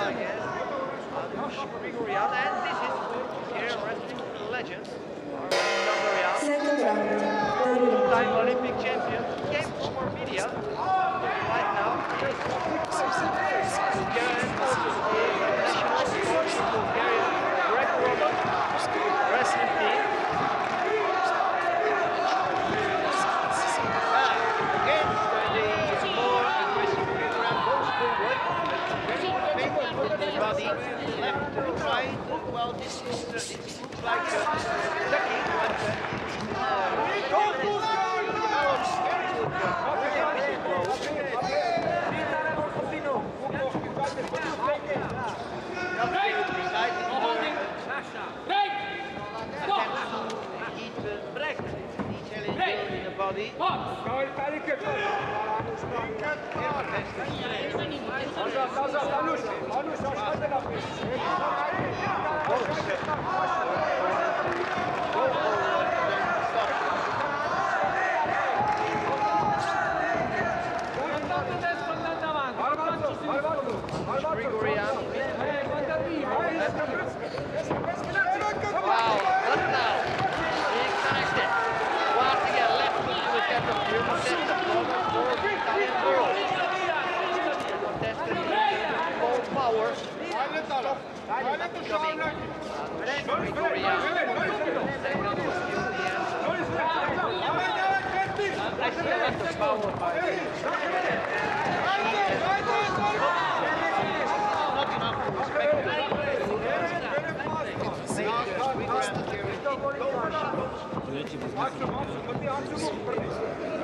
against Grigorian, and this is here wrestling legends. Second round. Two-time Olympic champion, came from Armenia. Right now, he's Bulgarian, also the national coach of Bulgarian Greco-Roman wrestling team. Against the more aggressive program, goes forward, making the body left to right. Well, this looks like ducking, but body. Wow, what now? Being connected. Once again, left foot to the center of the center corner for the Italian girl. Contested full power. Coming. Grigorian. Second was still the answer. Excellent power by not enough to respect the